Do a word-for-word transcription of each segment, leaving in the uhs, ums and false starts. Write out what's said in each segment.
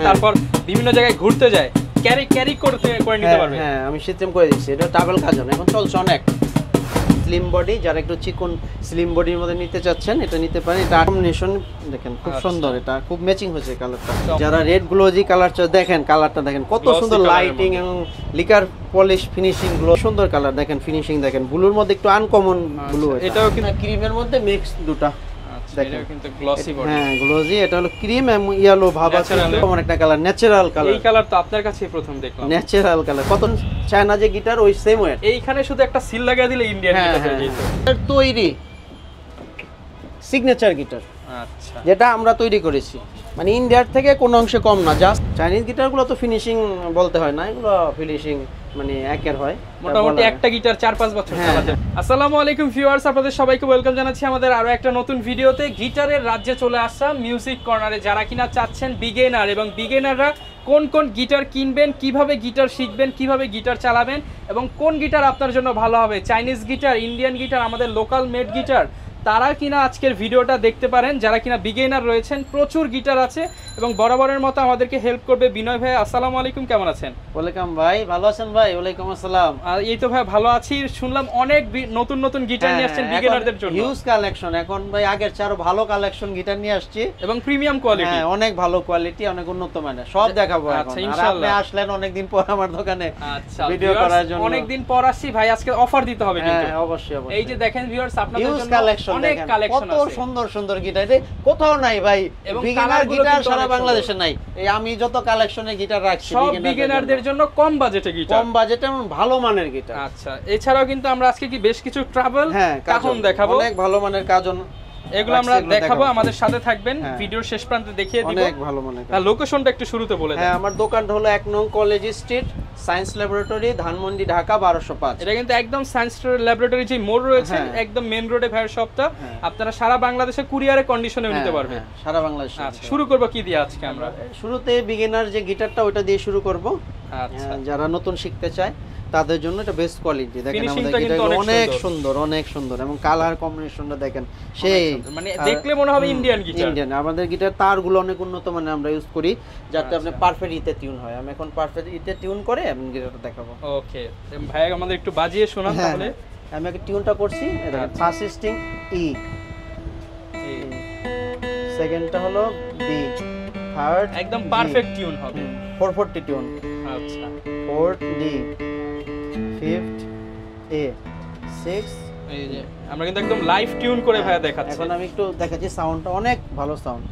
তারপর বিভিন্ন জায়গায় ঘুরতে যায়, ক্যারি ক্যারি করতে করে নিতে পারবে। হ্যাঁ আমি সিস্টেম করে দিচ্ছি, এটা ট্রাভেল কাজ না, এখন চলছে অনেক। স্লিম বডি, যারা একটু চিকন স্লিম বডির মধ্যে নিতে চাচ্ছেন এটা নিতে পারেন। এটা কম্বিনেশন দেখেন খুব সুন্দর, এটা খুব ম্যাচিং হয়েছে কালারটা। যারা রেড গ্লোজি কালার চায় দেখেন কালারটা দেখেন কত সুন্দর, লাইটিং এবং লিকার পলিশ ফিনিশিং গুলো সুন্দর কালার দেখেন, ফিনিশিং দেখেন। ব্লুর মধ্যে একটু আনকমন ব্লু, এটাও কিন্তু ক্রিমের মধ্যে মিক্স দুটা দেখেন, কিন্তু গ্লসি বডি। হ্যাঁ গ্লোজি, এটা হলো ক্রিম এবং ইয়েলো ভাব আছে, এমন একটা কালার, ন্যাচারাল কালার। এই কালার তো আপনার কাছেই প্রথম দেখলাম, ন্যাচারাল কালার। কত চায়না যে গিটার ওই সেম ওয়েট। এইখানে শুধু একটা সিল লাগিয়ে দিলে ইন্ডিয়ান গিটার হয়ে যেত। এর তৈরি সিগনেচার গিটার, আচ্ছা, যেটা আমরা তৈরি করেছি, মানে ইন্ডিয়ার থেকে কোনো অংশে কম না। জাস্ট চাইনিজ গিটারগুলো তো ফিনিশিং বলতে হয় না, এগুলো ফিনিশিং মানে একের হয়, মোটামুটি একটা গিটার চার পাঁচ বছর চালা যায়। আসসালামু আলাইকুম ভিউয়ার্স, আপনাদের সবাইকে ওয়েলকাম জানাচ্ছি আমাদের আরো একটা নতুন ভিডিওতে। গিটারের রাজ্যে চলে আসা মিউজিক কর্নারে যারা কিনা চাচ্ছেন বিগিনার এবং বিগিনাররা কোন কোন গিটার কিনবেন, কিভাবে গিটার শিখবেন, কিভাবে গিটার চালাবেন এবং কোন গিটার আপনার জন্য ভালো হবে, চাইনিজ গিটার, ইন্ডিয়ান গিটার, আমাদের লোকাল মেড গিটার, তারা কিনা আজকের ভিডিওটা দেখতে পারেন। যারা কিনা বিগিনার রয়েছেন, প্রচুর গিটার আছে এবং বরাবরের মতো আমাদেরকে হেল্প করবে বিনয় ভাই। আসসালামু আলাইকুম, কেমন আছেন? ওয়েলকাম ভাই, ভালো আছেন ভাই? ওয়ালাইকুম আসসালাম। আর এই তো ভাই ভালো আছি, শুনলাম অনেক নতুন নতুন গিটার নিয়ে আসছেন বিগিনারদের জন্য। হিউজ কালেকশন এখন ভাই, আগের চেয়ে আরো ভালো কালেকশন গিটার নিয়ে আসছি এবং প্রিমিয়াম কোয়ালিটি। হ্যাঁ অনেক ভালো কোয়ালিটি, অনেক উন্নত মানের, সব দেখাবো এখন। আচ্ছা আর ইনশাআল্লাহ। আপনি আসলেন অনেক দিন পর আমার দোকানে আচ্ছা ভিডিও করার জন্য। অনেক দিন পর আসছি ভাই, আজকে অফার দিতে হবে কিন্তু। হ্যাঁ অবশ্যই অবশ্যই। এই যে দেখেন ভিউয়ার্স, আপনাদের হিউজ জন্য কালেকশন, অনেক কালেকশন কত আছে, সুন্দর সুন্দর গিটার, কোথাও নাই ভাই। বিগিনার গিটার সারা বাংলাদেশে নাই। এই আমি যত কালেকশনে গিটার রাখছি সব বিগিনারদের জন্য কম বাজেটে গিটার, কম বাজেটে এবং ভালো মানের গিটার। আচ্ছা, এছাড়াও কিন্তু আমরা আজকে কি বেশ কিছু ট্রাভেল কাজন দেখাবো, অনেক ভালো মানের কাজন, এগুলো আমরা দেখাবো। আমাদের সাথে থাকবেন, ভিডিওর শেষ প্রান্তে দেখিয়ে দিব। অনেক ভালো মানের। আর লোকেশনটা একটু শুরুতে বলে দেন। হ্যাঁ আমার দোকানটা হলো এক নং college street, science laboratory, Dhanmondi, Dhaka বারোশো পাঁচ। এটা কিন্তু একদম সায়েন্স ল্যাবরেটরি যে মোড় রয়েছে, একদম মেইন রোডে ভাইয়ের শপটা। আপনারা সারা বাংলাদেশে কুরিয়ারে কন্ডিশনে নিতে পারবেন, সারা বাংলাদেশে। আচ্ছা শুরু করব কি দিয়ে আজকে আমরা? শুরুতে বিগিনার যে গিটারটা ওটা দিয়ে শুরু করব। আচ্ছা, যারা নতুন শিখতে চায় তাদের জন্য এটা বেস্ট কোয়ালিটি। দেখেন আমাদের গিটারগুলো অনেক সুন্দর, অনেক সুন্দর এবং কালার কম্বিনেশনটা দেখেন সেই, মানে দেখলে মনে হবে ইন্ডিয়ান গিটার। ইন্ডিয়ান আমাদের গিটার তারগুলো অনেক উন্নত মানের আমরা ইউজ করি, যাতে আপনি পারফেক্ট ইতে টিউন হয়। আমি এখন পারফেক্ট ইতে টিউন করে আমি গিটারটা দেখাবো। ওকে ভাই, আমাদের একটু বাজিয়ে শোনান তাহলে। আমি একটা টিউনটা করছি, এটা ফার্স্ট স্ট্রিং ই, সেকেন্ডটা হলো বি, থার্ড একদম পারফেক্ট টিউন হবে, চার চারটি টিউন। আচ্ছা, fourth D, fifth A, six. এই যে আমরা কিন্তু একদম লাইভ টিউন করে ভাই দেখাচ্ছি। এখন আমি একটু দেখাচ্ছি, সাউন্ডটা অনেক ভালো সাউন্ড।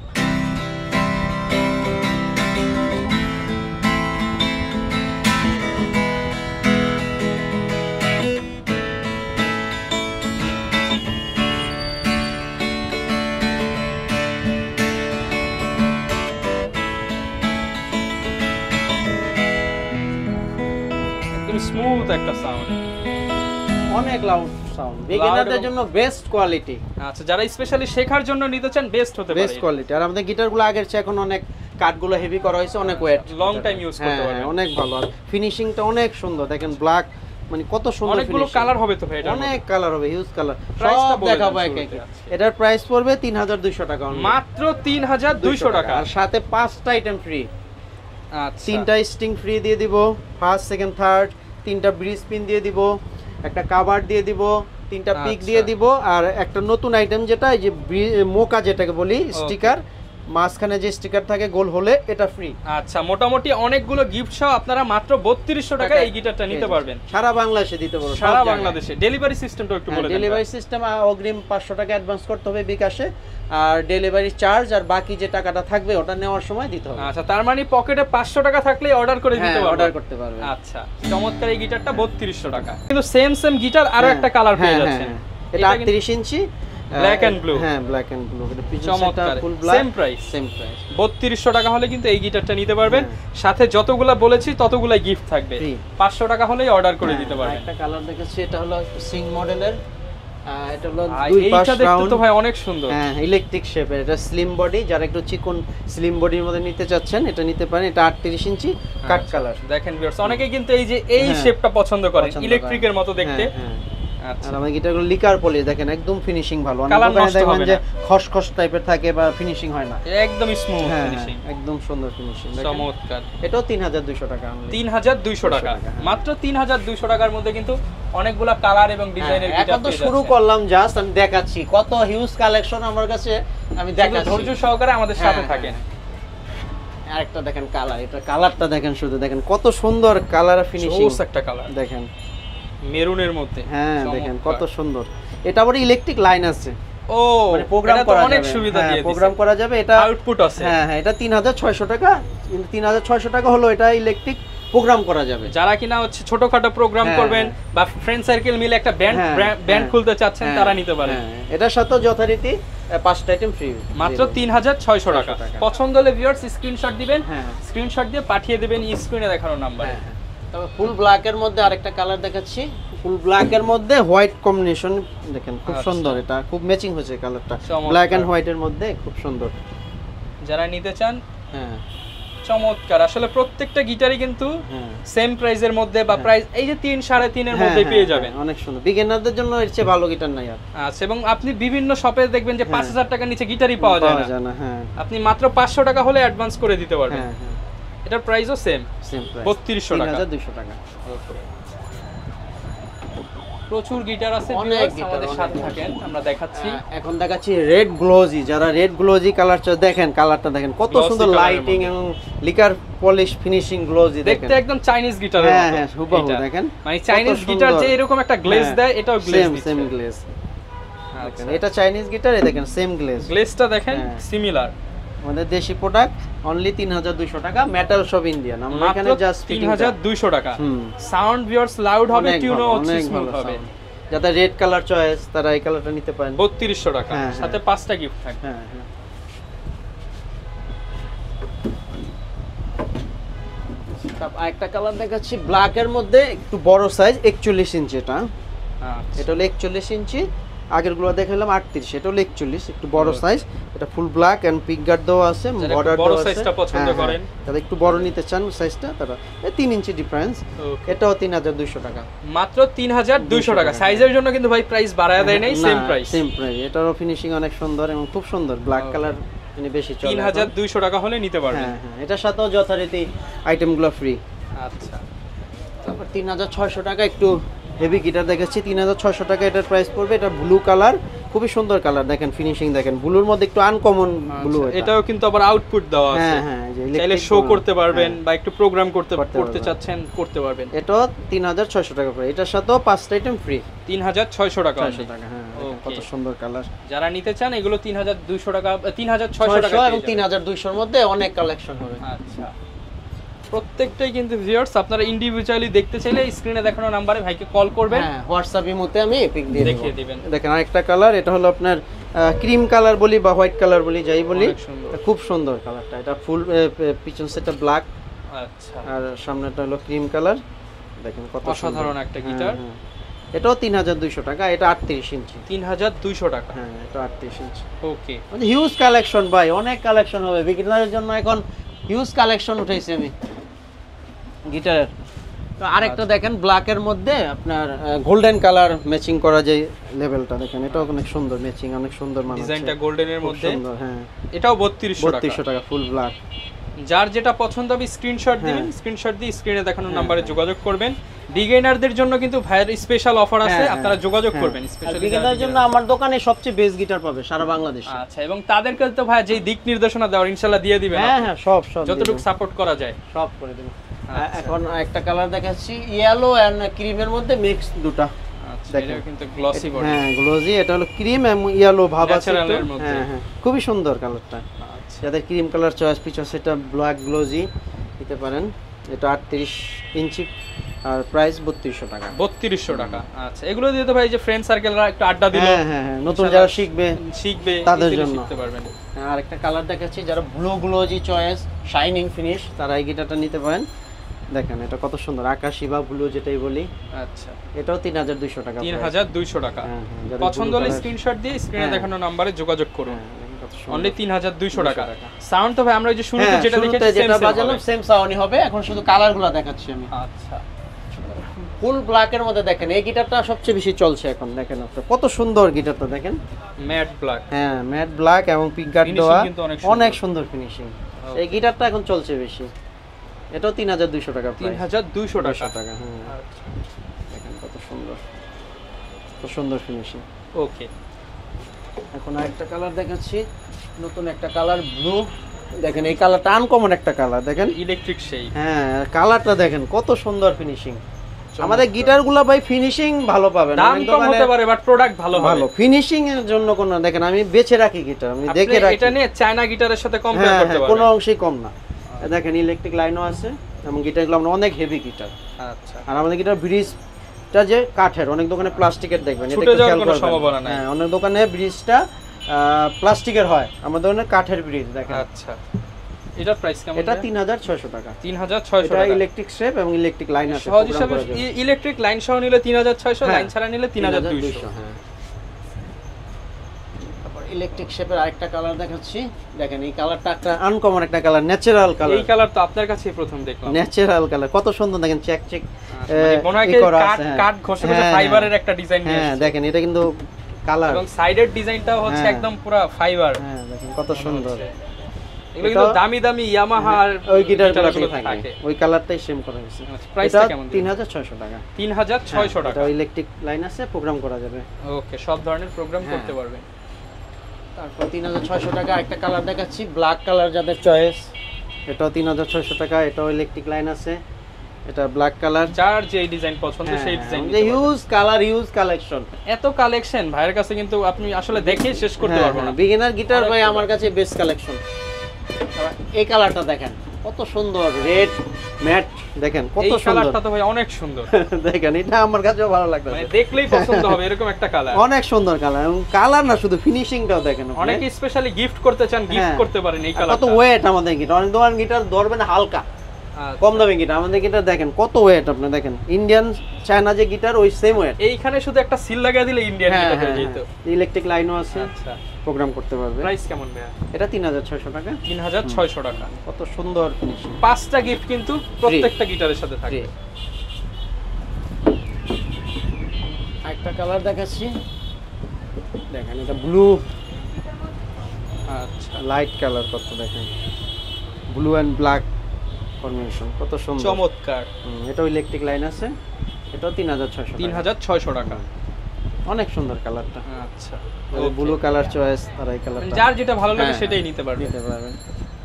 স্মুথ একটা সাউন্ড, অনেক লাউড সাউন্ড, বিগিনারদের জন্য বেস্ট কোয়ালিটি। আচ্ছা, যারা স্পেশালি শেখার জন্য নিতে চান বেস্ট হতে পারে, বেস্ট কোয়ালিটি। আর আমাদের গিটারগুলো আগের চেয়ে এখন অনেক কাটগুলো হেভি করা হয়েছে, অনেক ওয়েট, লং টাইম ইউজ করতে পারবেন, অনেক ভালো। আর ফিনিশিংটা অনেক সুন্দর, দেখেন ব্ল্যাক, মানে কত সুন্দর। অনেকগুলো কালার হবে তো ভাই, এটা অনেক কালার হবে, হিউজ কালার। প্রাইসটা সব দেখাবো এক এক। এটার প্রাইস পড়বে তিন হাজার দুইশো টাকা, মাত্র তিন হাজার দুইশো টাকা। আর সাথে পাঁচটা আইটেম ফ্রি। আচ্ছা, তিনটা স্ট্রিং ফ্রি দিয়ে দিব, ফার্স্ট সেকেন্ড থার্ড, তিনটা ব্রিজ পিন দিয়ে দিব, একটা কভার দিয়ে দিব, তিনটা পিক দিয়ে দিব, আর একটা নতুন আইটেম যেটা এই যে মোকা যেটাকে বলি স্টিকার, মাঝখানে যে স্টিকার থাকে গোল হলে, এটা ফ্রি। আচ্ছা, মোটামুটি অনেকগুলো গিফট সহ আপনারা মাত্র বত্রিশশো টাকা এই গিটারটা নিতে পারবেন। সারা বাংলাদেশে দিতে পারবো, সারা বাংলাদেশে। ডেলিভারি সিস্টেমটা একটু বলে দেন। ডেলিভারি সিস্টেম অগ্রিম পাঁচশো টাকা অ্যাডভান্স করতে হবে বিকাশে, আর ডেলিভারি চার্জ আর বাকি যে টাকাটা থাকবে ওটা নেওয়ার সময় দিতে হবে। আচ্ছা, তার মানে পকেটে পাঁচশো টাকা থাকলে অর্ডার করে দিতে পারবেন, অর্ডার করতে পারবেন। আচ্ছা, চমৎকার এই গিটারটা বত্রিশশো টাকা। কিন্তু সেম সেম গিটার আরো একটা কালার পেয়ে যাচ্ছেন, এটা আটত্রিশ ইঞ্চি ব্ল্যাক এন্ড ব্লু। হ্যাঁ ব্ল্যাক এন্ড ব্লু, এটা চমৎকার, full black, same price, same price. বত্রিশশো টাকা হলে কিন্তু এই গিটারটা নিতে পারবেন, সাথে যতগুলা বলেছি ততগুলাই গিফট থাকবে। পাঁচশো টাকা হলেই অর্ডার করে দিতে পারবেন। একটা কালার দেখেছি, এটা হলো সিং মডেলের, এটা হলো দুই পাশ রাউন্ড, তো ভাই অনেক সুন্দর। হ্যাঁ ইলেকট্রিক শেপের, এটা স্লিম বডি, যারা একটু চিকন স্লিম বডির মধ্যে নিতে চাচ্ছেন এটা নিতে পারেন। এটা আটত্রিশ ইঞ্চি কাট কালার। দেখেন ভিউয়ার্স, অনেকেই কিন্তু এই যে এই শেপটা পছন্দ করেন, ইলেকট্রিকের মতো দেখতে। আচ্ছা আর আমার গিটারগুলো লিকার পলিশ দেখেন একদম ফিনিশিং ভালো। অনেক কালার দোকানে নষ্ট দেখবেন হবে যে না। খসখস টাইপের থাকে বা ফিনিশিং হয় না, একদম স্মুথ হ্যাঁ ফিনিশিং, হ্যাঁ, একদম সুন্দর ফিনিশিং দেখেন। চমৎকার। এটাও তিন হাজার দুইশো টাকা only। তিন হাজার দুইশো টাকা, টাকা, হ্যাঁ। মাত্র তিন হাজার দুইশো টাকার মধ্যে কিন্তু অনেকগুলা কালার এবং ডিজাইনের হ্যাঁ, গিটার এখন তো শুরু করলাম জাস্ট, আমি দেখাচ্ছি কত হিউজ কালেকশন আমার কাছে, আমি দেখাচ্ছি। ধৈর্য সহকারে আমাদের সাথে হ্যাঁ, থাকেন। আরেকটা দেখেন কালার, এটা কালারটা দেখেন, শুধু দেখেন কত সুন্দর কালার ফিনিশিং, জোস একটা কালার দেখেন মেরুনের মধ্যে, হ্যাঁ দেখেন কত চমৎকার। সুন্দর। এটা আবার ইলেকট্রিক লাইন আছে, ও মানে প্রোগ্রাম এটা তো করা অনেক যাবে, সুবিধা হ্যাঁ, দিয়ে প্রোগ্রাম দিয়েছে, করা যাবে। এটা আউটপুট আছে। হ্যাঁ হ্যাঁ, এটা তিন হাজার ছয়শো টাকা, তিন হাজার ছয়শো টাকা হলো, এটা ইলেকট্রিক প্রোগ্রাম করা যাবে। যারা কিনা হচ্ছে ছোটখাটো প্রোগ্রাম হ্যাঁ, করবেন হ্যাঁ। বা ফ্রেন্ড সার্কেল মিলে একটা ব্যান্ড হ্যাঁ, ব্যান্ড হ্যাঁ, খুলতে চাচ্ছেন, হ্যাঁ, তারা নিতে পারেন। হ্যাঁ, এটার সাথে যথারীতি আহ, পাঁচটা আইটেম ফ্রি, মাত্র তিন হাজার ছয়শো টাকা। টাকা। পছন্দ হলে ভিউয়ার্স স্ক্রিনশট দিবেন, হ্যাঁ স্ক্রিনশট দিয়ে পাঠিয়ে দেবেন স্ক্রিনে দেখানো নাম্বারে। হ্যাঁ, তবে ফুল ব্ল্যাকের মধ্যে আরেকটা কালার দেখাচ্ছি, ফুল ব্ল্যাকের মধ্যে হোয়াইট কম্বিনেশন দেখেন, খুব আচ্ছা। সুন্দর, এটা খুব ম্যাচিং হয়েছে কালারটা, চমৎকার। ব্ল্যাক এন্ড হোয়াইটের মধ্যে খুব সুন্দর। যারা নিতে চান হ্যাঁ চমৎকার। আসলে প্রত্যেকটা গিটারই কিন্তু হ্যাঁ সেম প্রাইসের মধ্যে বা হ্যাঁ। প্রাইস এই যে তিন সাড়ে তিনের হ্যাঁ, মধ্যে হ্যাঁ, পেয়ে হ্যাঁ, যাবেন। অনেক সুন্দর, বিগিনারদের জন্য এর চেয়ে ভালো গিটার নাই আর। আচ্ছা, এবং আপনি বিভিন্ন শপে দেখবেন যে হ্যাঁ। পাঁচ হাজার টাকার নিচে গিটারই পাওয়া যায় না, হ্যাঁ আপনি মাত্র পাঁচশো টাকা হলে অ্যাডভান্স করে দিতে পারবেন। হ্যাঁ হ্যাঁ, এটার প্রাইসও সেম সেম প্রাইস বত্রিশশো টাকা। তিন হাজার দুইশো টাকা। প্রচুর গিটার আছে, অনেক viewers, গিটার, আমাদের অনেক সাথে গিটার। থাকেন, আমরা দেখাচ্ছি। আহ, এখন দেখাচ্ছি রেড গ্লোজি, যারা রেড গ্লোজি কালার চায় দেখেন, কালারটা দেখেন কত Glossy সুন্দর, colour এর লাইটিং মধ্যে। এবং লিকার পলিশ ফিনিশিং গ্লোজি দেখেন, দেখতে একদম চাইনিজ গিটারের হ্যাঁ মতো। হ্যাঁ হুবহু এটা। দেখেন, মানে চাইনিজ গিটার যে এরকম একটা গ্লেজ হ্যাঁ, দেয়, এটাও গ্লেজ সেম দিচ্ছে। সেম গ্লেজ আচ্ছা, এটা চাইনিজ গিটার, দেখেন সেম গ্লেজ, গ্লেজটা দেখেন হ্যাঁ। সিমিলার। আমাদের দেশি প্রোডাক্ট অনলি তিন হাজার দুইশো টাকা, মেটাল সব ইন্ডিয়ান, আমরা এখানে মাত্র জাস্ট তিন হাজার দুইশো টাকা। হুম। সাউন্ড ভিউয়ার্স লাউড হবে, অনেক টিউনও ভালো, হচ্ছে অনেক স্মুথ ভালো হবে। sound। যাদের রেড কালার চয়েস তারা এই কালারটা নিতে পারেন। বত্রিশশো টাকা, হ্যাঁ, হ্যাঁ। সাথে পাঁচটা গিফট থাকবে। হ্যাঁ হ্যাঁ, তারপর আরেকটা কালার দেখাচ্ছি ব্ল্যাক এর মধ্যে একটু বড় সাইজ, একচল্লিশ ইঞ্চি, এটা আচ্ছা, এটা হলো একচল্লিশ ইঞ্চি, আগের গুলো দেখালাম আটত্রিশ, এটা হলো একচল্লিশ, একটু বড় Okay. সাইজ, এটা full black and pick guard দেওয়া আছে, যারা একটু বর্ডার বড় দেওয়া আছে। সাইজটা পছন্দ হ্যাঁ, করেন। হ্যাঁ, যারা একটু বড় নিতে চান সাইজটা, তারা এই তিন ইঞ্চি ডিফারেন্স, Okay. এটাও তিন হাজার দুইশো টাকা। মাত্র তিন হাজার দুইশো টাকা। টাকা। সাইজের জন্য কিন্তু ভাই প্রাইস বাড়ায় দেয় নাই, সেম প্রাইস। সেম প্রাইস, এটারও ফিনিশিং অনেক সুন্দর এবং খুব সুন্দর, ব্ল্যাক Okay. কালার মানে বেশি চলে তিন হাজার দুইশো টাকা হলে নিতে এখন। পারবেন। হ্যাঁ হ্যাঁ, এটার সাথেও যথারীতি আইটেমগুলো ফ্রি। আচ্ছা, তারপর তিন হাজার ছয়শো টাকা একটু হেভি গিটার দেখাচ্ছি, তিন হাজার ছয়শো টাকা এটার প্রাইস পড়বে। এটা ব্লু কালার, খুবই সুন্দর কালার, দেখেন ফিনিশিং দেখেন, ব্লুর মধ্যে একটু আনকমন ব্লু। আচ্ছা, এটাও কিন্তু আবার আউটপুট দেওয়া আছে। হ্যাঁ হ্যাঁ, এই যে চাইলে electric শো blue। করতে পারবেন হ্যাঁ, বা একটু প্রোগ্রাম করতে করতে করতে পারবেন। চাচ্ছেন, করতে পারবেন। এটাও তিন হাজার ছয়শো টাকা পড়ে, এটার সাথেও পাঁচটা আইটেম ফ্রি। তিন হাজার ছয়শো টাকা ছয়শো only। টাকা, হ্যাঁ দেখেন Okay. কত সুন্দর কালার। যারা নিতে চান এগুলো তিন হাজার দুইশো টাকা, তিন হাজার ছয়শো টাকা ছয়শো এবং পেয়ে তিন যাবেন। হাজার দুইশোর মধ্যে অনেক কালেকশন হবে। আচ্ছা, প্রত্যেকটাই কিন্তু ভিউয়ার্স আপনারা ইন্ডিভিজুয়ালি দেখতে চাইলে স্ক্রিনে দেখানো নাম্বারে ভাইকে কল করবেন, হ্যাঁ, হোয়াটসঅ্যাপ ইমোতে আমি পিক দিয়ে দেখিয়ে দেখিয়ে দিবেন। দেখেন আরেকটা কালার, এটা হলো আপনার ক্রিম কালার বলি বা হোয়াইট কালার বলি, যাই বলি, অনেক সুন্দর। এটা খুব সুন্দর কালারটা। এটা ফুল পিছন সেটটা ব্ল্যাক আচ্ছা, আর সামনেটা হলো ক্রিম কালার, দেখেন কত সুন্দর। অসাধারণ একটা হ্যাঁ, গিটার। হ্যাঁ। এটাও তিন হাজার দুইশো টাকা, এটা আটত্রিশ ইঞ্চি। তিন হাজার দুইশো টাকা। হ্যাঁ, এটা আটত্রিশ ইঞ্চি। ওকে, মানে হিউজ কালেকশন ভাই, অনেক কালেকশন হবে বিগিনারের জন্য, এখন হিউজ কালেকশন উঠাইছি আমি গিটারের। তো আরেকটা দেখেন ব্ল্যাকের মধ্যে আপনার গোল্ডেন কালার ম্যাচিং করা যায় লেভেলটা, দেখেন এটাও অনেক সুন্দর ম্যাচিং, অনেক সুন্দর মানাচ্ছে, ডিজাইনটা গোল্ডেনের খুব মধ্যে, সুন্দর। হ্যাঁ, এটাও বত্রিশশো টাকা। বত্রিশশো টাকা ফুল ব্ল্যাক। যার যেটা পছন্দ হবে স্ক্রিনশট দিবেন, হ্যাঁ। স্ক্রিনশট দিয়ে স্ক্রিনে দেখানো হ্যাঁ, নাম্বারে হ্যাঁ। যোগাযোগ করবেন। বিগিনারদের জন্য কিন্তু ভাইয়ের স্পেশাল অফার আছে, হ্যাঁ, আপনারা হ্যাঁ, যোগাযোগ হ্যাঁ। করবেন আর স্পেশালি বিগিনারের জন্য আমার দোকানে সবচেয়ে বেস্ট গিটার পাবে সারা বাংলাদেশে। আচ্ছা, এবং তাদেরকে তো ভাই যেই দিক নির্দেশনা দেওয়ার ইনশাআল্লাহ দিয়ে দিবেন, হ্যাঁ হ্যাঁ, সব সব যতটুকু দিয়ে সাপোর্ট করা যায়। দেব, সব করে দেব। আচ্ছা। এখন একটা কালার দেখাচ্ছি, ইয়েলো এন্ড ক্রিমের মধ্যে মিক্স দুটা। আচ্ছা, দেখেন। এটাও কিন্তু গ্লসি বডি। হ্যাঁ, গ্লোজি, এটা হলো ক্রিম এবং ইয়েলো ভাব আছে Natural একটু। এর মধ্যে। হ্যাঁ হ্যাঁ, খুবই সুন্দর কালারটা। আচ্ছা, যাদের ক্রিম কালার চয়েস, পিছন সেটা ব্ল্যাক গ্লোজি দিতে পারেন। এটা আটত্রিশ ইঞ্চি আর প্রাইস বত্রিশশো টাকা। বত্রিশশো টাকা। আচ্ছা, এগুলো দিয়ে তো ভাই যে ফ্রেন্ড সার্কেলরা একটু আড্ডা দিল, হ্যাঁ হ্যাঁ হ্যাঁ, নতুন যারা শিখবে শিখবে, তাদের easily জন্য। শিখতে পারবেন। আর একটা কালার দেখাচ্ছি, যারা blue glossy choice, shining finish, তারা এই গিটারটা নিতে পারেন। দেখেন এটা কত সুন্দর, আকাশি বা ব্লু যেটাই বলি, আচ্ছা, এটাও তিন হাজার দুইশো টাকা। তিন হাজার দুইশো টাকা। হ্যাঁ, হ্যাঁ, যাদের পছন্দ blue হলে colour- স্ক্রিনশট দিয়ে স্ক্রিনে হ্যাঁ। দেখানো নাম্বারে যোগাযোগ করুন। হ্যাঁ, দেখেন কত সুন্দর। অনলি তিন হাজার দুইশো টাকা। টাকা। সাউন্ড তো ভাই আমরা ওই যে শুরুতে হ্যাঁ, যেটা শুরুতে দেখেছি যেটা সেম বাজালাম সেম সেম সাউন্ডই হবে, এখন শুধু কালারগুলো দেখাচ্ছি আমি। আচ্ছা, ফুল ব্ল্যাকের মধ্যে দেখেন এই গিটারটা সবচেয়ে বেশি চলছে এখন। দেখেন আপনারা কত সুন্দর গিটারটা দেখেন, ম্যাট ব্ল্যাক। হ্যাঁ ম্যাট ব্ল্যাক এবং পিকগার্ড দেওয়া, অনেক অনেক সুন্দর ফিনিশিং। এই গিটারটা এখন চলছে বেশি। এটাও তিন হাজার দুইশো টাকা, তিন হাজার দুইশো টাকা টাকা হ্যাঁ। দেখেন কত সুন্দর, কত সুন্দর ফিনিশিং। ওকে, এখন আরেকটা কালার দেখাচ্ছি, নতুন একটা কালার ব্লু। দেখেন এই কালারটা আনকমন একটা কালার, দেখেন ইলেকট্রিক শেড। হ্যাঁ কালারটা দেখেন কত সুন্দর ফিনিশিং। আমাদের গিটারগুলো ভাই ফিনিশিং ভালো পাবেন, দাম কম হতে পারে বাট প্রোডাক্ট ভালো হবে। ভালো ফিনিশিং এর জন্য কোন দেখেন আমি বেচে রাখি গিটার, আমি দেখে রাখি। এটা নিয়ে চায়না গিটারের সাথে কম্পেয়ার করতে পারবেন, কোনো অংশেই কম না। দেখেন ইলেকট্রিক লাইনও আছে এবং গিটারগুলো আমরা অনেক হেভি গিটার। আচ্ছা, আর আমাদের গিটার ব্রিজটা যে কাঠের, অনেক দোকানে প্লাস্টিকের দেখবেন, এটা ছুটে যাওয়ার কোনো সম্ভাবনা নাই। হ্যাঁ অনেক দোকানে ব্রিজটা প্লাস্টিকের হয়, আমাদের দোকানে কাঠের ব্রিজ দেখেন। আচ্ছা, এটার প্রাইস কেমন? এটা তিন হাজার ছয়শো টাকা। তিন হাজার ছয়শো টাকা। এটা ইলেকট্রিক শেপ এবং ইলেকট্রিক লাইন আছে। সহজ হিসাবে ইলেকট্রিক লাইন সহ নিলে তিন হাজার ছয়শো, লাইন ছাড়া নিলে তিন হাজার দুইশো। হ্যাঁ। তারপর ইলেকট্রিক শেপের আরেকটা কালার দেখাচ্ছি। দেখেন এই কালারটা একটা আনকমন একটা কালার, ন্যাচারাল কালার। এই কালার তো আপনার কাছেই প্রথম দেখলাম। ন্যাচারাল কালার কত সুন্দর দেখেন, চেক চেক মনে হয় কাট কাট ঘষে ঘষে ফাইবারের একটা ডিজাইন নিয়ে। হ্যাঁ দেখেন এটা কিন্তু কালার এবং সাইডের ডিজাইনটাও হচ্ছে একদম পুরো ফাইবার। হ্যাঁ দেখেন কত সুন্দর। এগুলো কিন্তু দামি দামি ইয়ামাহা আর ওই গিটারগুলো থাকে, ওই কালারটাই সেম করা হয়েছে। প্রাইসটা কেমন? তিন হাজার ছয়শো টাকা। তিন হাজার ছয়শো টাকা। এটা ইলেকট্রিক লাইন আছে, প্রোগ্রাম করা যাবে। ওকে, সব ধরনের প্রোগ্রাম করতে পারবেন। তারপর তিন হাজার ছয়শো টাকা একটা কালার দেখাচ্ছি, ব্ল্যাক কালার যাদের চয়েস, এটাও তিন হাজার ছয়শো টাকা। এটাও ইলেকট্রিক লাইন আছে, এটা ব্ল্যাক কালার। যার যে ডিজাইন পছন্দ সেই ডিজাইন। যে ইউজ কালার ইউজ কালেকশন, এত কালেকশন ভাইয়ের কাছে কিন্তু আপনি আসলে দেখে শেষ করতে পারবেন না। বিগিনার গিটার ভাই আমার কাছে বেস্ট কালেকশন। এই কালারটা দেখেন কত সুন্দর, রেড ম্যাট দেখেন কত সুন্দর। এই কালারটা তো ভাই অনেক সুন্দর। দেখেন এটা আমার কাছেও ভালো লাগছে, মানে দেখলেই পছন্দ হবে এরকম একটা কালার। অনেক সুন্দর কালার, এবং কালার না শুধু ফিনিশিংটাও দেখেন। অনেকে স্পেশালি গিফট করতে চান, গিফট করতে পারেন এই কালারটা। কত ওয়েট আমাদের গিটার, অনেক দোকান গিটার ধরবেন হালকা, কম দামি গিটার, আমাদের গিটার দেখেন কত ওয়েট। আপনি দেখেন ইন্ডিয়ান চায়না যে গিটার ওই সেম ওয়েট। এইখানে শুধু একটা সিল লাগিয়ে দিলে ইন্ডিয়ান গিটার হয়ে যেত। ইলেকট্রিক লাইনও আছে। আচ্ছা, প্রোগ্রাম করতে পারবে। প্রাইস কেমন ভাইয়া? এটা তিন হাজার ছয়শো টাকা। তিন হাজার ছয়শো টাকা। কত সুন্দর ফিনিশিং। পাঁচটা গিফট কিন্তু প্রত্যেকটা গিটারের সাথে থাকবে। একটা কালার দেখাচ্ছি, দেখেন এটা ব্লু। আচ্ছা, লাইট কালার কত দেখেন, ব্লু এন্ড ব্ল্যাক কম্বিনেশন কত সুন্দর, চমৎকার। এটাও ইলেকট্রিক লাইন আছে, এটাও তিন হাজার ছয়শো। তিন হাজার ছয়শো টাকা। অনেক সুন্দর কালারটা। আচ্ছা, ব্লু কালার চয়েস, তারা এই কালারটা যার যেটা ভালো লাগে সেটাই নিতে পারবে। নিতে পারবেন।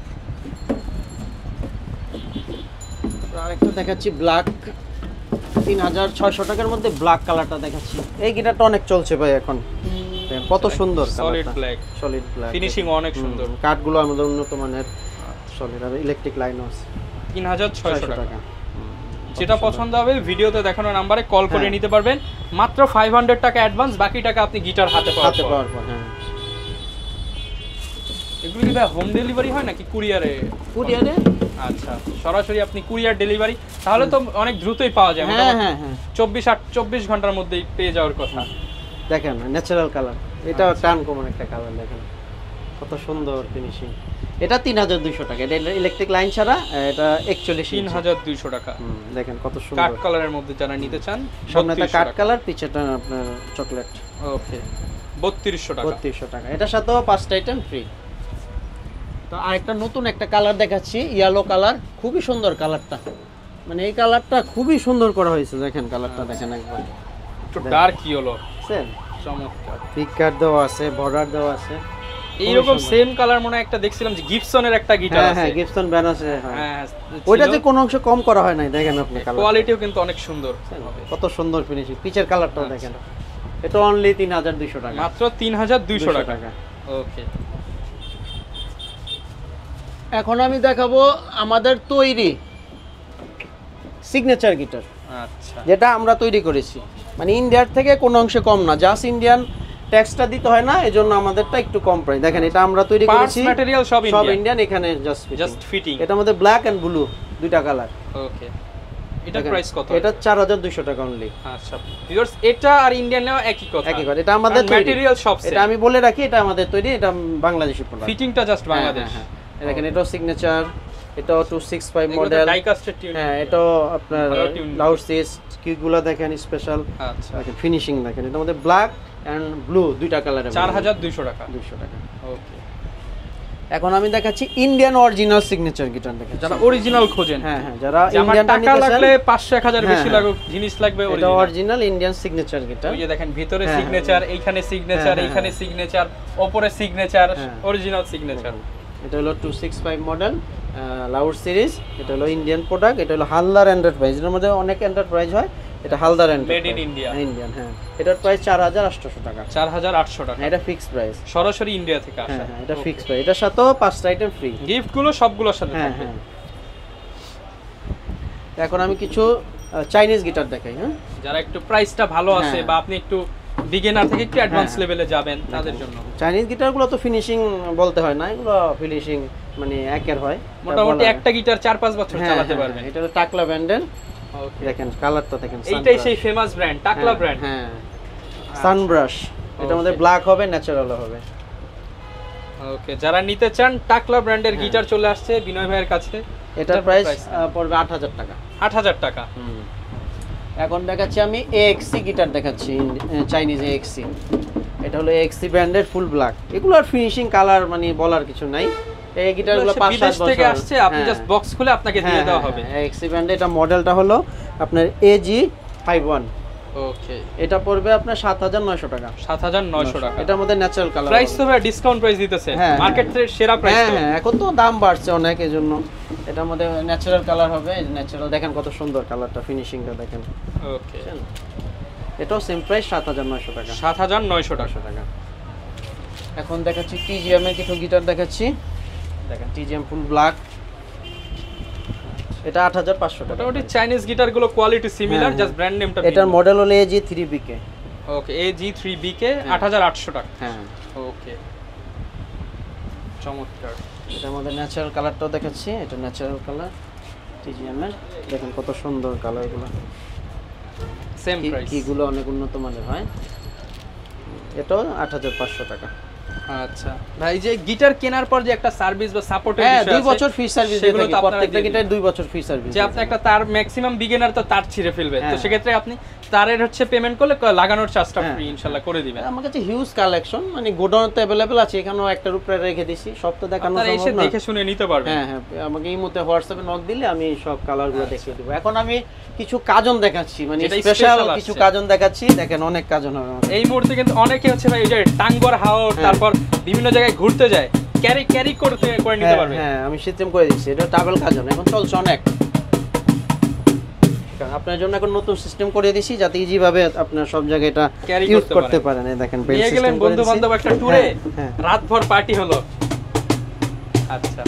আরেকটা দেখাচ্ছি ব্ল্যাক, তিন হাজার ছয়শো টাকার মধ্যে ব্ল্যাক কালারটা দেখাচ্ছি। এই গিটারটা অনেক চলছে ভাই এখন, কত সুন্দর solid black, solid black finishing অনেক সুন্দর। কাঠগুলো আমাদের উন্নত মানের সলিড, আর ইলেকট্রিক লাইনও আছে। তিন হাজার ছয়শো টাকা। যেটা পছন্দ হবে ভিডিওতে দেখানো নাম্বারে কল করে নিতে পারবেন। মাত্র পাঁচশো টাকা অ্যাডভান্স, বাকি টাকা আপনি গিটার হাতে পাওয়ার পর। হ্যাঁ, এগুলো কি ভাই হোম ডেলিভারি হয় নাকি কুরিয়ারে? কুরিয়ারে। আচ্ছা, সরাসরি আপনি কুরিয়ার ডেলিভারি, তাহলে তো অনেক দ্রুতই পাওয়া যায়। হ্যাঁ হ্যাঁ হ্যাঁ, চব্বিশ আট চব্বিশ ঘন্টার মধ্যেই পেয়ে যাওয়ার কথা। দেখেন ন্যাচারাল কালার, এটাও টান কমন একটা কালার, দেখেন কত সুন্দর ফিনিশিং। এটা তিন হাজার দুইশো টাকা, এটা ইলেকট্রিক লাইন ছাড়া। এটা একচল্লিশ তিন হাজার দুইশো টাকা। দেখেন কত সুন্দর কাট কালারের মধ্যে যারা নিতে চান, সামনেটা কাট কালার, পিছেটা আপনার চকলেট। ওকে, বত্রিশশো টাকা। বত্রিশশো টাকা। এটার সাথেও পাঁচটা আইটেম ফ্রি। তো আরেকটা নতুন একটা কালার দেখাচ্ছি, ইয়েলো কালার, খুবই সুন্দর কালারটা। মানে এই কালারটা খুবই সুন্দর করা হয়েছে, দেখেন কালারটা দেখেন একবার, একটু ডার্ক ইয়েলো, সেম চমৎকার। পিক কাট দেওয়া আছে, বর্ডার দেওয়া আছে। এইরকম সেম কালার মনে একটা দেখছিলাম যে গিবসনের একটা গিটার আছে। হ্যাঁ, গিবসন ব্র্যান্ড আছে। হ্যাঁ, ওইটাতে কোনো অংশ কম করা হয় নাই, দেখেন আপনি কালার কোয়ালিটিও কিন্তু অনেক সুন্দর, কত সুন্দর ফিনিশিং। পিচের কালারটাও দেখেন, এটা অনলি তিন হাজার দুইশো টাকা। মাত্র তিন হাজার দুইশো টাকা। ওকে, এখন আমি দেখাবো আমাদের তৈরি সিগনেচার গিটার। আচ্ছা, যেটা আমরা তৈরি করেছি, মানে ইন্ডিয়ার থেকে কোনো অংশে কম না, জাস্ট ইন্ডিয়ান ট্যাক্সটা দিতে হয় না, এজন্য আমাদেরটা একটু কম প্রাইস। দেখেন এটা আমরা তৈরি করেছি, পার্টস ম্যাটেরিয়াল সব সব ইন্ডিয়ান, এখানে জাস্ট জাস্ট ফিটিং। এটা আমাদের ব্ল্যাক এন্ড ব্লু দুইটা কালার। ওকে, এটার প্রাইস কত? এটা চার হাজার দুইশো টাকা অনলি। আচ্ছা ভিউয়ার্স, এটা আর ইন্ডিয়ান নেওয়া একই কথা, একই কথা। এটা আমাদের তৈরি, ম্যাটেরিয়াল সব সেম। এটা আমি বলে রাখি, এটা আমাদের তৈরি, এটা বাংলাদেশি প্রোডাক্ট, ফিটিংটা জাস্ট বাংলাদেশ। দেখেন এটাও সিগনেচার, এটাও two six five model, die কাস্টের টিউন। হ্যাঁ এটাও আপনার লাউড সিস কিগুলো দেখেন স্পেশাল। আচ্ছা, দেখেন ফিনিশিং দেখেন, এটার মধ্যে ব্ল্যাক এন্ড ব্লু দুইটা কালারে চার হাজার দুইশো টাকা। দুইশো টাকা। ওকে, এখন আমি দেখাচ্ছি ইন্ডিয়ান অরিজিনাল সিগনেচার গিটার দেখাচ্ছি। যারা অরিজিনাল খোঁজেন, হ্যাঁ হ্যাঁ, যারা যে আমার ইন্ডিয়ানটা টাকা নিতে চান, লাগলে পাঁচশো এক হাজার বেশি হ্যাঁ, লাগুক, জিনিস লাগবে এটা original. Original Indian signature guitar. ওই যে দেখেন ভিতরে হ্যাঁ, সিগনেচার, হ্যাঁ, এইখানে সিগনেচার, হ্যাঁ, এইখানে হ্যাঁ। সিগনেচার, উপরে সিগনেচার, হ্যাঁ। Original signature. এটা হলো two six five model loud series. এটা হলো ইন্ডিয়ান প্রোডাক্ট। এটা হলো হালদার এন্টারপ্রাইজ। এর মধ্যে অনেক এন্টারপ্রাইজ হয়, এটা Haldar enterprise, made in India. Indian, হ্যাঁ। এটার প্রাইস চার হাজার আটশো টাকা। চার হাজার আটশো টাকা, এটা ফিক্সড প্রাইস, সরাসরি ইন্ডিয়া থেকে আসা। হ্যাঁ হ্যাঁ, এটা ফিক্সড প্রাইস। এটার সাথেও পাঁচটা আইটেম ফ্রি, গিফট গুলো সবগুলোর সাথে হ্যাঁ থাকবে। হ্যাঁ। এখন আমি কিছু চাইনিজ গিটার দেখাই। হ্যাঁ, যারা একটু প্রাইসটা ভালো আছে, হ্যাঁ। বা আপনি একটু বিগিনার থেকে একটু অ্যাডভান্স হ্যাঁ। লেভেলে যাবেন, তাদের জন্য চাইনিজ গিটারগুলো তো ফিনিশিং বলতে হয় না, এগুলো ফিনিশিং মানে একের হয়, মোটামুটি একটা গিটার চার পাঁচ বছর হ্যাঁ, চালাতে হ্যাঁ, পারবেন। এটা হলো টাকলা ব্র্যান্ডের। ওকে, দেখেন কালারটা দেখেন, এইটাই Sunbrush। সেই ফেমাস ব্র্যান্ড, টাকলা হ্যাঁ, ব্র্যান্ড। হ্যাঁ, সানব্রাশ। এটার মধ্যে Okay. ব্ল্যাক হবে, ন্যাচারাল হবে। ওকে, যারা নিতে চান টাকলা ব্র্যান্ডের হ্যাঁ। গিটার চলে আসছে বিনয় ভাইয়ের কাছে। এটার প্রাইস পড়বে আট হাজার টাকা। আট হাজার টাকা। এখন দেখাচ্ছি আমি এএক্সি গিটার দেখাচ্ছি, চাইনিজ এএক্সি। এটা হলো এএক্সি ব্র্যান্ডের ফুল ব্ল্যাক। এগুলোর ফিনিশিং কালার মানে বলার কিছু নাই। এই গিটারগুলো পাঁচ সাত বিদেশ বছর থেকে আসছে, আপনি জাস্ট বক্স খুলে আপনাকে দিয়ে দেওয়া হবে। এএক্সি ব্র্যান্ডের এটা মডেলটা হলো আপনার এজি ফাইভ ওয়ান। ওকে, এটা পড়বে আপনার সাত হাজার নয়শো টাকা। সাত হাজার নয়শো টাকা। এটার মধ্যে ন্যাচারাল কালার। প্রাইস তো ভাই ডিসকাউন্ট প্রাইস দিতেছে, হ্যাঁ, মার্কেট রেট সেরা প্রাইস হ্যাঁ তো। হ্যাঁ, এখন তো দাম বাড়ছে অনেক, এজন্য এটার মধ্যে ন্যাচারাল কালার হবে। ন্যাচারাল দেখেন কত সুন্দর কালারটা, ফিনিশিংটা দেখেন। ওকে, এটাও সেম প্রাইস সাত হাজার নয়শো টাকা। সাত হাজার নয়শো টাকা। টাকা। এখন দেখাচ্ছি টিজিএম এর কিছু গিটার দেখাচ্ছি। দেখেন টিজিএম ফুল ব্ল্যাক, এটা আট হাজার পাঁচশো টাকা। মোটামুটি চাইনিজ গিটার গুলো কোয়ালিটি সিমিলার, হ্যাঁ, জাস্ট ব্র্যান্ড নেমটা। এটার মডেল হলো AG three BK. Okay, AG three BK আট হাজার আটশো টাকা। হ্যাঁ, ওকে, চমৎকার। এটার মধ্যে ন্যাচারাল কালারটাও দেখাচ্ছি। এটা ন্যাচারাল কালার টিজিএম এর, দেখেন কত সুন্দর কালারগুলো। Same price. কিগুলো অনেক উন্নত মানের হয়। এটাও আট হাজার পাঁচশো টাকা। আচ্ছা ভাই, যে গিটার কেনার পর যে একটা সার্ভিস বা সাপোর্টের হ্যাঁ, বিষয় দুই আছে, বছর ফ্রি সার্ভিস সেগুলো দিয়ে তো থাকি। আপনারা প্রত্যেকটা দিয়ে গিটার দুই বছর ফ্রি সার্ভিস। যে আপনি একটা তার ম্যাক্সিমাম বিগিনার তো তার ছিঁড়ে ফেলবে, তো হ্যাঁ। সেক্ষেত্রে আপনি তারের হচ্ছে পেমেন্ট করলে ক- লাগানোর চার্জটা হ্যাঁ। ফ্রি ইনশাআল্লাহ করে দিবেন। আমার কাছে হিউজ কালেকশন, মানে গোডাউন তো अवेलेबल আছে, এখানেও একটা উপরে রেখে দিছি, সব তো দেখানো আপনারা এসে সম্ভব না। দেখে শুনে নিতে পারবেন। হ্যাঁ হ্যাঁ, আমাকে এই মুহূর্তে হোয়াটসঅ্যাপে নক দিলে আমি সব কালারগুলো দেখিয়ে দেব। এখন আমি কিছু কাজন দেখাচ্ছি, মানে যেটা স্পেশাল special কিছু আসছে। কাজন দেখাচ্ছি। দেখেন অনেক কাজন হবে আমার। এই মুহূর্তে কিন্তু অনেকে হচ্ছে ভাই এই যে টাঙ্গর হাওর, হ্যাঁ। তারপর বিভিন্ন জায়গায় ঘুরতে যায়, ক্যারি ক্যারি করতে করে নিতে হ্যাঁ, পারবে। হ্যাঁ, আমি সিস্টেম করে দিচ্ছি। এটা ডাবল কাজন এখন চলছে অনেক। আপনার জন্য এখন নতুন সিস্টেম করে দিছি, যাতে ইজি ভাবে আপনার সব জায়গায় এটা Carry ইউজ করতে করতে পারেন। পারেন। এই দেখেন বেল নিয়ে গেলেন সিস্টেম করে বন্ধু দিছি। বান্ধব একটা ট্যুরে, হ্যাঁ, হ্যাঁ। রাতভর পার্টি হলো। আচ্ছা,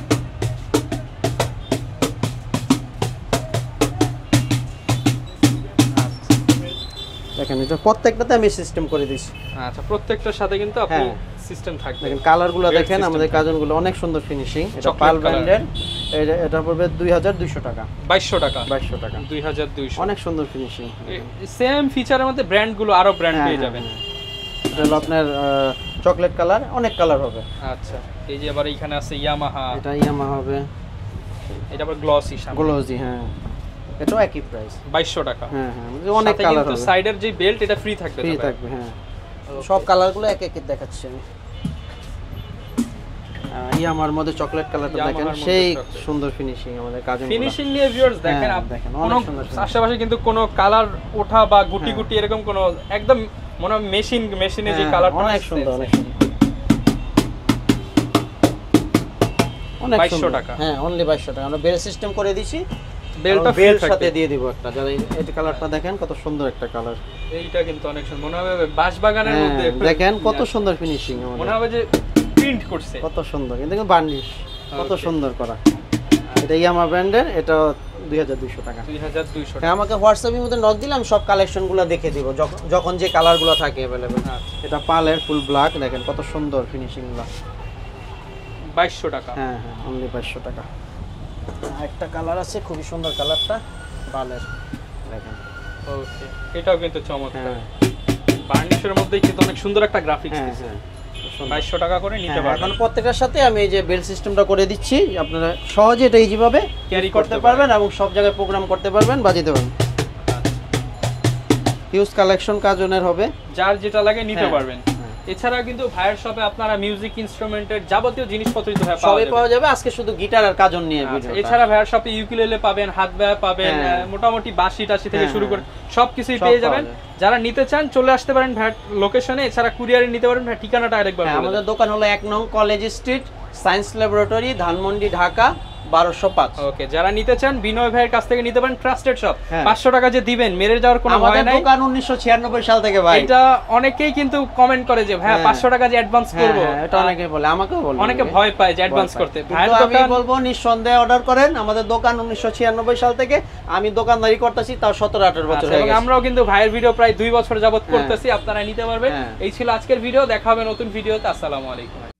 দেখেন এটা প্রত্যেকটাতে আমি সিস্টেম করে দিছি। আচ্ছা, প্রত্যেকটার সাথে কিন্তু আপনি হ্যাঁ। সিস্টেম থাকবে। দেখেন কালারগুলো Great দেখেন, system আমাদের থাকবে। কাজনগুলো অনেক সুন্দর ফিনিশিং। এটা Chocolate পাল color। ব্র্যান্ডের। এটা- এটা পড়বে দুই হাজার দুইশো টাকা। বাইশশো টাকা। বাইশশো টাকা। দুই হাজার দুইশো। অনেক সুন্দর ফিনিশিং। সেম ফিচারের মধ্যে ব্র্যান্ড গুলো আরো ব্র্যান্ড হ্যাঁ, পেয়ে হ্যাঁ, যাবেন। এটা হলো আপনার চকলেট কালার, অনেক কালার হবে। আচ্ছা, এই যে আবার এখানে আছে ইয়ামাহা, এটা ইয়ামা হবে, এটা আবার গ্লসি সামনে গ্লোজি। হ্যাঁ, এটাও একই প্রাইস। বাইশশো টাকা। হ্যাঁ হ্যাঁ, অনেক সাথে কালার কিন্তু হবে, সাইডের যে বেল্ট এটা ফ্রি থাকবে। ফ্রি তবে। থাকবে। হ্যাঁ, সব কালারগুলো এক এক দেখাচ্ছি আমি। ইয়ামার মধ্যে চকলেট কালারটা Yamaha দেখেন, র মধ্যে সেই chocolate। সুন্দর ফিনিশিং আমাদের কাজের। ফিনিশিং নিয়ে ভিউয়ার্স দেখেন, হ্যাঁ, আপ- দেখেন, কোনো অনেক সুন্দর finishing। আশেপাশে কিন্তু কোনো কালার ওঠা বা গুটি হ্যাঁ। গুটি এরকম কোনো একদম মনে হয় মেশিন মেশিনে যে হ্যাঁ, কালারটা অনেক সুন্দর, অনেক সুন্দর, অনেক বাইশশো সুন্দর। টাকা। হ্যাঁ, অনলি বাইশশো টাকা। আমরা বেল সিস্টেম করে দিছি, বেলটা ফ্রি বেল সাথে থাকবে। দিয়ে দিব একটা। যারা এই- এই কালারটা দেখেন কত সুন্দর একটা কালার। এইটা কিন্তু অনেক সুন্দর মনে হবে বাঁশবাগানের মধ্যে। দেখেন কত সুন্দর ফিনিশিং মনে আমাদের, হবে যে প্রিন্ট করছে। কত সুন্দর। কিন্তু বার্নিশ কত Okay. সুন্দর করা। এটা ইয়ামা ব্র্যান্ডের, এটা দুই হাজার দুইশো টাকা। দুই হাজার দুইশো হ্যাঁ, আমাকে হোয়াটসঅ্যাপের মধ্যে নক দিলে আমি সব কালেকশনগুলো দেখে দিব, যখন যখন যে কালারগুলো থাকে अवेलेबल। টাকা। এটা পালের ফুল ব্ল্যাক, দেখেন কত সুন্দর ফিনিশিংগুলো। বাইশশো টাকা। হ্যাঁ হ্যাঁ, অনলি বাইশশো টাকা। একটা কালার আছে খুবই সুন্দর, কালারটা পালের দেখেন। ওকে, এটাও কিন্তু চমৎকার। হ্যাঁ বার্নিশের মধ্যেই কিন্তু অনেক সুন্দর একটা গ্রাফিক্স হ্যাঁ দিয়েছে। হ্যাঁ, সুন্দর। বাইশশো টাকা করে নিতে হ্যাঁ, পারবেন। এখন প্রত্যেকটার সাথে আমি এই যে বেল সিস্টেমটা করে দিচ্ছি, আপনারা সহজে এটা ইজি ভাবে ক্যারি করতে পারবেন এবং সব জায়গায় প্রোগ্রাম করতে পারবেন, বাজাতে পারবেন। হিউজ কালেকশন কাজনের হবে, যার যেটা লাগে নিতে হ্যাঁ, পারবেন। হ্যাঁ। এছাড়া কিন্তু ভাইয়ের শপে আপনারা মিউজিক ইনস্ট্রুমেন্টের যাবতীয় জিনিসপত্র কিন্তু ভাই পাওয়া সবই যাবে। পাওয়া যাবে। আজকে শুধু গিটার আর কাজন নিয়ে আচ্ছা, ভিডিও। এছাড়া ভাইয়ের শপে ইউকুলেলে পাবেন, হাত ব্যাগ পাবেন, হ্যাঁ। আহ, মোটামুটি বাঁশি টাশি থেকে হ্যাঁ, শুরু করে হ্যাঁ। সবকিছুই সব পেয়ে পাওয়া যাবেন। যায়। যারা নিতে চান চলে আসতে পারেন ভাইয়ের লোকেশনে। এছাড়া কুরিয়ারে নিতে পারেন। ভাই ঠিকানাটা আরেকবার হ্যাঁ, বলে আমাদের দেন। দোকান হলো এক নং college street, science laboratory, Dhanmondi, Dhaka বারোশো পাঁচ। ওকে, যারা নিতে চান বিনয় ভাইয়ের কাছ থেকে নিতে পারেন। Trusted shop. হ্যাঁ। পাঁচশো টাকা যে দিবেন মেরে যাওয়ার কোনো আমাদের ভয় নাই। দোকান উনিশশো ছিয়ানব্বই সাল থেকে ভাই। এটা অনেকেই কিন্তু কমেন্ট করে যে ভাই হ্যাঁ। পাঁচশো টাকা যে অ্যাডভান্স হ্যাঁ, করব, হ্যাঁ, এটা অনেকে বলে, আমাকেও বলে। অনেকে ভয় পায় যে অ্যাডভান্স করতে। ভাইয়ের কিন্তু আমি দোকান বলবো নিঃসন্দেহে অর্ডার করেন। আমাদের দোকান উনিশশো ছিয়ানব্বই সাল থেকে আমি দোকানদারি করতেছি, তাও সতেরো আঠারো বছর আচ্ছা, হয়ে এবং গেছে। আমরাও কিন্তু ভাইয়ের ভিডিও প্রায় দুই বছর যাবত হ্যাঁ। করতেছি, আপনারা নিতে পারবেন। হ্যাঁ। এই ছিল আজকের ভিডিও, দেখা হবে নতুন ভিডিওতে। আসসালামু আলাইকুম।